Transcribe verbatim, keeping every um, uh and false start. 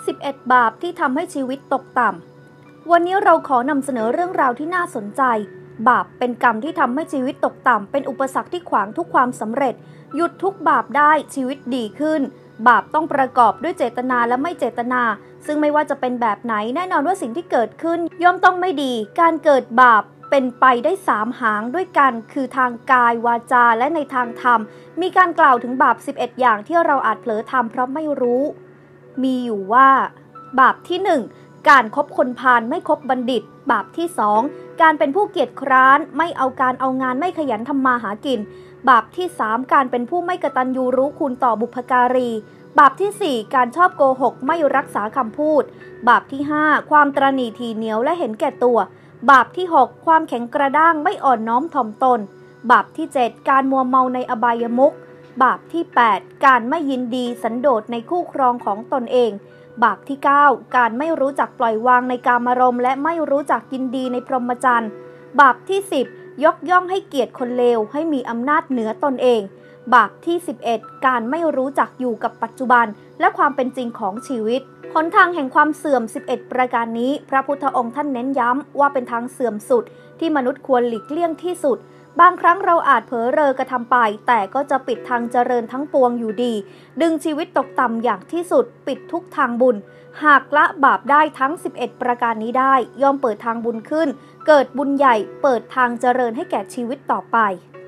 สิบเอ็ด บาปที่ทำให้ชีวิตตกต่ำวันนี้เราขอนำเสนอเรื่องราวที่น่าสนใจบาปเป็นกรรมที่ทำให้ชีวิตตกต่ำเป็นอุปสรรคที่ขวางทุกความสำเร็จหยุดทุกบาปได้ชีวิตดีขึ้นบาปต้องประกอบด้วยเจตนาและไม่เจตนาซึ่งไม่ว่าจะเป็นแบบไหนแน่นอนว่าสิ่งที่เกิดขึ้นย่อมต้องไม่ดีการเกิดบาปเป็นไปได้สามหางด้วยกันคือทางกายวาจาและในทางธรรมมีการกล่าวถึงบาปสิบเอ็ดอย่างที่เราอาจเผลอทำเพราะไม่รู้มีอยู่ว่าบาปที่หนึ่งการคบคนพาลไม่คบบัณฑิตบาปที่สองการเป็นผู้เกียจคร้านไม่เอาการเอางานไม่ขยันทำมาหากินบาปที่สามการเป็นผู้ไม่กตัญญูรู้คุณต่อบุพการีบาปที่สี่การชอบโกหกไม่รักษาคำพูดบาปที่ห้าความตระหนี่ทีเหนียวและเห็นแก่ตัวบาปที่หกความแข็งกระด้างไม่อ่อนน้อมถ่อมตนบาปที่เจ็ดการมัวเมาในอบายมุขบาปที่แปดการไม่ยินดีสันโดษในคู่ครองของตนเองบาปที่เก้าการไม่รู้จักปล่อยวางในกามารมณ์และไม่รู้จักยินดีในพรหมจรรย์บาปที่สิบยกย่องให้เกียรติคนเลวให้มีอำนาจเหนือตนเองบาปที่สิบเอ็ดการไม่รู้จักอยู่กับปัจจุบันและความเป็นจริงของชีวิตหนทางแห่งความเสื่อมสิบเอ็ดประการนี้พระพุทธองค์ท่านเน้นย้ำว่าเป็นทางเสื่อมสุดที่มนุษย์ควรหลีกเลี่ยงที่สุดบางครั้งเราอาจเผลอเรอกระทำไปแต่ก็จะปิดทางเจริญทั้งปวงอยู่ดีดึงชีวิตตกต่ำอย่างที่สุดปิดทุกทางบุญหากละบาปได้ทั้งสิบเอ็ดประการนี้ได้ย่อมเปิดทางบุญขึ้นเกิดบุญใหญ่เปิดทางเจริญให้แก่ชีวิตต่อไป